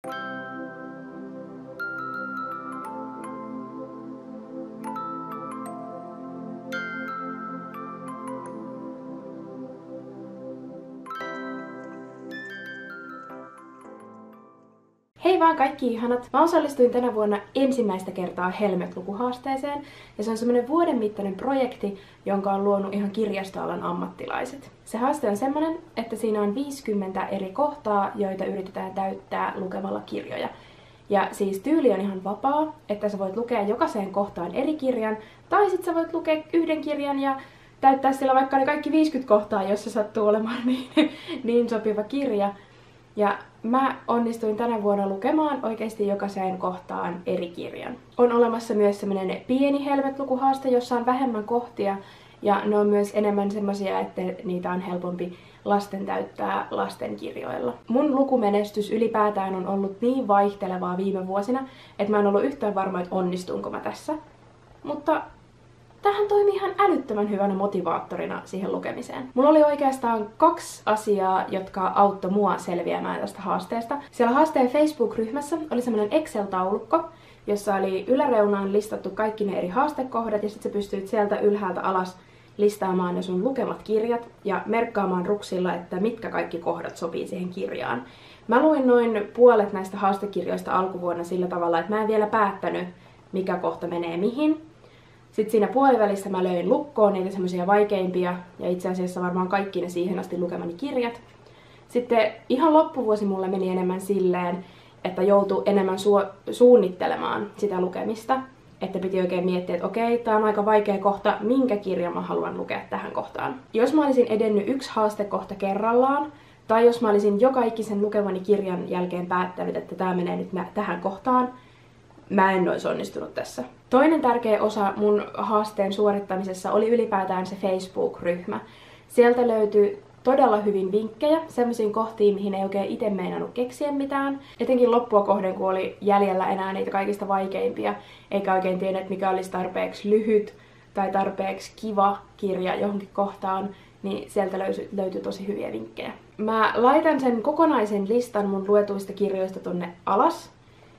Hei vaan kaikki ihanat! Mä osallistuin tänä vuonna ensimmäistä kertaa Helmet-lukuhaasteeseen, ja se on semmonen vuoden mittainen projekti, jonka on luonut ihan kirjastoalan ammattilaiset. Se haaste on semmonen, että siinä on 50 eri kohtaa, joita yritetään täyttää lukemalla kirjoja. Ja siis tyyli on ihan vapaa, että sä voit lukea jokaiseen kohtaan eri kirjan, tai sit sä voit lukea yhden kirjan ja täyttää sillä vaikka ne kaikki 50 kohtaa, jos se sattuu olemaan niin sopiva kirja. Ja mä onnistuin tänä vuonna lukemaan oikeasti jokaiseen kohtaan eri kirjan. On olemassa myös semmonen pieni Helmet-lukuhaaste, jossa on vähemmän kohtia, ja ne on myös enemmän semmosia, että niitä on helpompi lasten täyttää lastenkirjoilla. Mun lukumenestys ylipäätään on ollut niin vaihtelevaa viime vuosina, että mä en ollut yhtään varma, että onnistunko mä tässä. Mutta tämähän toimii ihan älyttömän hyvänä motivaattorina siihen lukemiseen. Mulla oli oikeastaan 2 asiaa, jotka auttoi mua selviämään tästä haasteesta. Siellä haasteen Facebook-ryhmässä oli semmoinen Excel-taulukko, jossa oli yläreunaan listattu kaikki ne eri haastekohdat, ja sitten sä pystyit sieltä ylhäältä alas listaamaan ne sun lukemat kirjat ja merkkaamaan ruksilla, että mitkä kaikki kohdat sopii siihen kirjaan. Mä luin noin puolet näistä haastekirjoista alkuvuonna sillä tavalla, että mä en vielä päättänyt, mikä kohta menee mihin. Sitten siinä puolivälissä mä löin lukkoon niitä semmoisia vaikeimpia, ja itse asiassa varmaan kaikki ne siihen asti lukemani kirjat. Sitten ihan loppuvuosi mulle meni enemmän silleen, että joutui enemmän suunnittelemaan sitä lukemista. Että piti oikein miettiä, että okei, tää on aika vaikea kohta, minkä kirjan mä haluan lukea tähän kohtaan. Jos mä olisin edennyt 1 haastekohta kerrallaan, tai jos mä olisin joka ikisen lukemani kirjan jälkeen päättänyt, että tää menee nyt tähän kohtaan, mä en olisi onnistunut tässä. Toinen tärkeä osa mun haasteen suorittamisessa oli ylipäätään se Facebook-ryhmä. Sieltä löytyi todella hyvin vinkkejä sellaisiin kohtiin, mihin ei oikein itse meinannut keksiä mitään. Etenkin loppua kohden, kun oli jäljellä enää niitä kaikista vaikeimpia, eikä oikein tiennyt, mikä olisi tarpeeksi lyhyt tai tarpeeksi kiva kirja johonkin kohtaan, niin sieltä löytyi tosi hyviä vinkkejä. Mä laitan sen kokonaisen listan mun luetuista kirjoista tonne alas.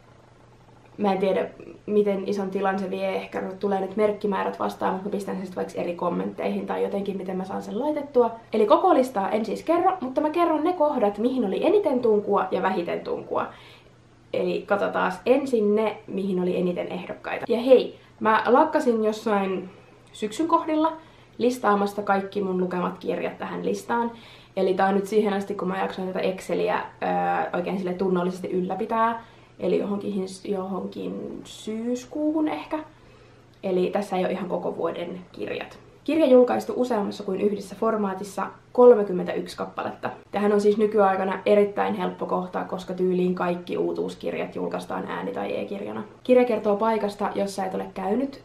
Mä en tiedä, miten ison tilan se vie, ehkä tulee nyt merkkimäärät vastaan, mutta mä pistän sen sitten vaikka eri kommentteihin tai jotenkin, miten mä saan sen laitettua. Eli koko listaa en siis kerro, mutta mä kerron ne kohdat, mihin oli eniten tunkua ja vähiten tunkua. Eli katsotaan ensin ne, mihin oli eniten ehdokkaita. Ja hei, mä lakkasin jossain syksyn kohdilla listaamasta kaikki mun lukemat kirjat tähän listaan. Eli tää on nyt siihen asti, kun mä jaksoin tätä Exceliä oikein sille tunnollisesti ylläpitää. Eli johonkin syyskuuhun ehkä. Eli tässä ei ole ihan koko vuoden kirjat. Kirja julkaistu useammassa kuin yhdessä formaatissa 31 kappaletta. Tähän on siis nykyaikana erittäin helppo kohtaa, koska tyyliin kaikki uutuuskirjat julkaistaan ääni- tai e-kirjana. Kirja kertoo paikasta, jossa et ole käynyt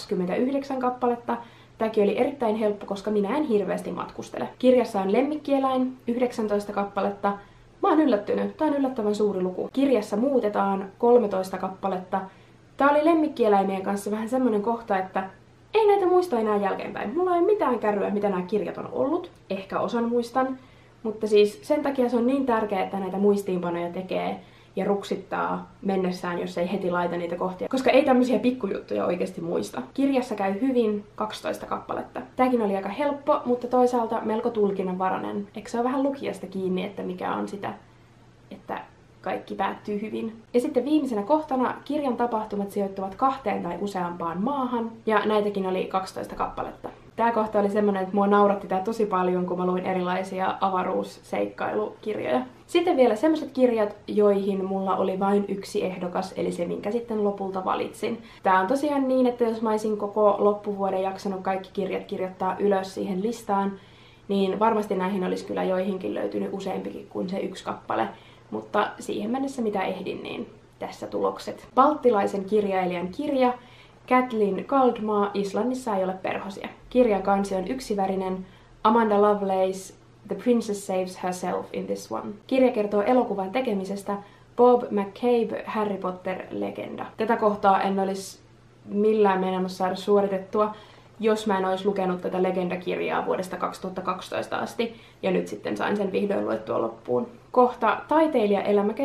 29 kappaletta. Tämäkin oli erittäin helppo, koska minä en hirveästi matkustele. Kirjassa on lemmikkieläin 19 kappaletta. Mä oon yllättynyt. Tää on yllättävän suuri luku. Kirjassa muutetaan 13 kappaletta. Tää oli lemmikkieläimien kanssa vähän semmonen kohta, että ei näitä muista enää jälkeenpäin. Mulla ei mitään kärryä, mitä nämä kirjat on ollut. Ehkä osan muistan. Mutta siis sen takia se on niin tärkeää, että näitä muistiinpanoja tekee ja ruksittaa mennessään, jos ei heti laita niitä kohtia. Koska ei tämmöisiä pikkujuttuja oikeasti muista. Kirjassa käy hyvin 12 kappaletta. Tääkin oli aika helppo, mutta toisaalta melko tulkinnanvarainen. Eikö se ole vähän lukijasta kiinni, että mikä on sitä, että kaikki päättyy hyvin. Ja sitten viimeisenä kohtana kirjan tapahtumat sijoittuvat 2 tai useampaan maahan, ja näitäkin oli 12 kappaletta. Tää kohta oli semmonen, että mua nauratti tää tosi paljon, kun mä luin erilaisia avaruusseikkailukirjoja. Sitten vielä semmoset kirjat, joihin mulla oli vain 1 ehdokas, eli se, minkä sitten lopulta valitsin. Tää on tosiaan niin, että jos mä olisin koko loppuvuoden jaksanut kaikki kirjat kirjoittaa ylös siihen listaan, niin varmasti näihin olisi kyllä joihinkin löytynyt useampikin kuin se 1 kappale. Mutta siihen mennessä mitä ehdin, niin tässä tulokset. Balttilaisen kirjailijan kirja, Kathleen Kaldmaa, Islannissa ei ole perhosia. Kirjan kansi on yksivärinen, Amanda Lovelace, The Princess Saves Herself in This One. Kirja kertoo elokuvan tekemisestä, Bob McCabe, Harry Potter-legenda. Tätä kohtaa en olisi millään meinannut saada suoritettua, jos mä en olisi lukenut tätä legendakirjaa vuodesta 2012 asti, ja nyt sitten sain sen vihdoin luettua loppuun. Kohta taiteilija elämäkerta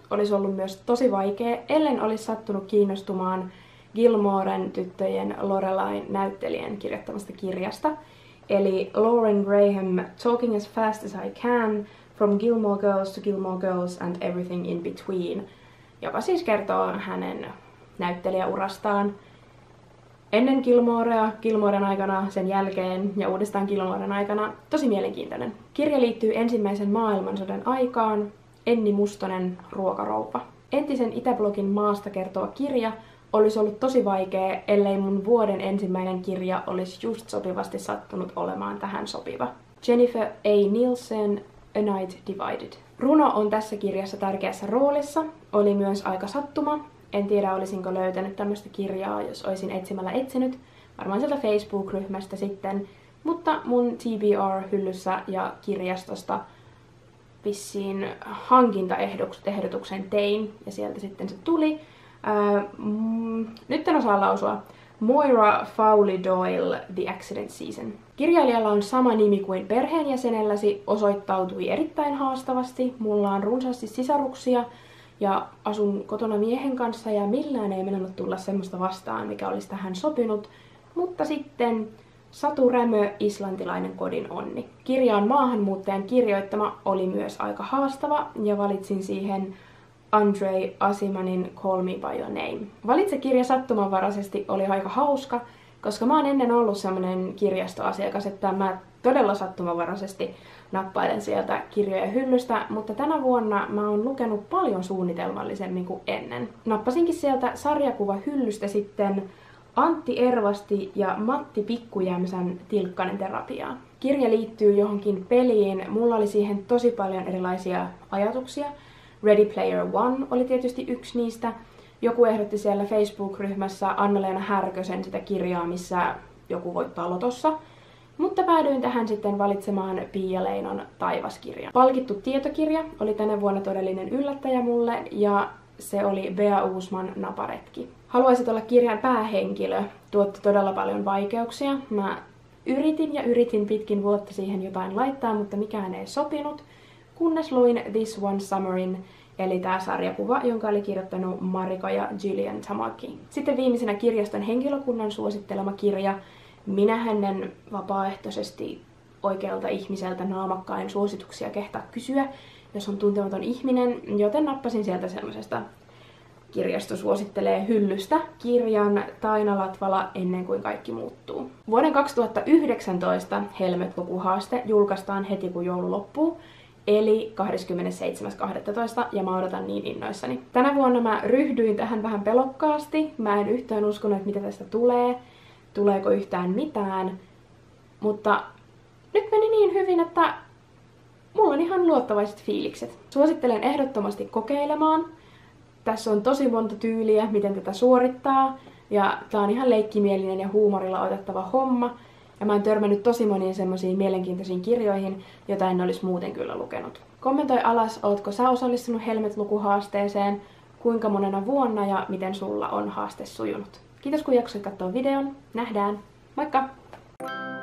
olisi ollut myös tosi vaikea, ellen olisi sattunut kiinnostumaan Gilmoren tyttöjen Lorelai-näyttelijän kirjoittamasta kirjasta, eli Lauren Graham Talking as Fast as I Can, From Gilmore Girls to Gilmore Girls and Everything in Between, joka siis kertoo hänen näyttelijäurastaan ennen Gilmorea, Gilmoren aikana, sen jälkeen ja uudestaan Gilmoren aikana. Tosi mielenkiintoinen. Kirja liittyy ensimmäisen maailmansodan aikaan. Enni Mustonen, Ruokarouva. Entisen Itäblogin maasta kertova kirja olisi ollut tosi vaikea, ellei mun vuoden ensimmäinen kirja olisi just sopivasti sattunut olemaan tähän sopiva. Jennifer A. Nielsen, A Night Divided. Runo on tässä kirjassa tärkeässä roolissa. Oli myös aika sattuma. En tiedä, olisinko löytänyt tämmöistä kirjaa, jos olisin etsimällä etsinyt. Varmaan sieltä Facebook-ryhmästä sitten. Mutta mun TBR-hyllyssä ja kirjastosta vissiin hankintaehdotuksen tein. Ja sieltä sitten se tuli. Nyt en osaa lausua. Moira Fowley Doyle, The Accident Season. Kirjailijalla on sama nimi kuin perheenjäsenelläsi, osoittautui erittäin haastavasti. Mulla on runsaasti sisaruksia ja asun kotona miehen kanssa ja millään ei mennä tulla semmoista vastaan, mikä olisi tähän sopinut. Mutta sitten Satu Rämö, Islantilainen kodin onni. Kirja on maahanmuuttajan kirjoittama, oli myös aika haastava ja valitsin siihen Andrei Asimanin Call Me By Your Name. Valitse kirja sattumanvaraisesti oli aika hauska, koska mä oon ennen ollut semmonen kirjastoasiakas, että mä todella sattumanvaraisesti nappailen sieltä kirjoja hyllystä, mutta tänä vuonna mä oon lukenut paljon suunnitelmallisemmin kuin ennen. Nappasinkin sieltä sarjakuvahyllystä sitten Antti Ervasti ja Matti Pikkujämsän Tilkkanen terapiaa. Kirja liittyy johonkin peliin, mulla oli siihen tosi paljon erilaisia ajatuksia. Ready Player One oli tietysti yksi niistä. Joku ehdotti siellä Facebook-ryhmässä Anna-Leena Härkösen sitä kirjaa, missä joku voittaa lotossa. Mutta päädyin tähän sitten valitsemaan Pia Leinon Taivaskirja. Palkittu tietokirja oli tänä vuonna todellinen yllättäjä mulle ja se oli Bea Uusman Naparetki. Haluaisit olla kirjan päähenkilö tuotti todella paljon vaikeuksia. Mä yritin pitkin vuotta siihen jotain laittaa, mutta mikään ei sopinut. Kunnes luin This One Summerin, eli tää sarjakuva, jonka oli kirjoittanut Marika ja Gillian Tamaki. Sitten viimeisenä kirjaston henkilökunnan suosittelema kirja. Minähän en vapaaehtoisesti oikealta ihmiseltä naamakkain suosituksia kehtaa kysyä, jos on tuntematon ihminen, joten nappasin sieltä semmoisesta kirjasto suosittelee hyllystä kirjan Taina Latvala Ennen kuin kaikki muuttuu. Vuoden 2019 Helmet-lukuhaaste julkaistaan heti kun joulu loppuu, eli 27.12. ja mä odotan niin innoissani. Tänä vuonna mä ryhdyin tähän vähän pelokkaasti. Mä en yhtään uskonut, että mitä tästä tulee. Tuleeko yhtään mitään. Mutta nyt meni niin hyvin, että mulla on ihan luottavaiset fiilikset. Suosittelen ehdottomasti kokeilemaan. Tässä on tosi monta tyyliä, miten tätä suorittaa. Ja tää on ihan leikkimielinen ja huumorilla otettava homma. Ja mä oon törmännyt tosi moniin semmoisiin mielenkiintoisiin kirjoihin, joita en olisi muuten kyllä lukenut. Kommentoi alas, ootko sä osallistunut Helmet-lukuhaasteeseen, kuinka monena vuonna ja miten sulla on haaste sujunut. Kiitos kun jaksoit katsoa videon. Nähdään. Moikka!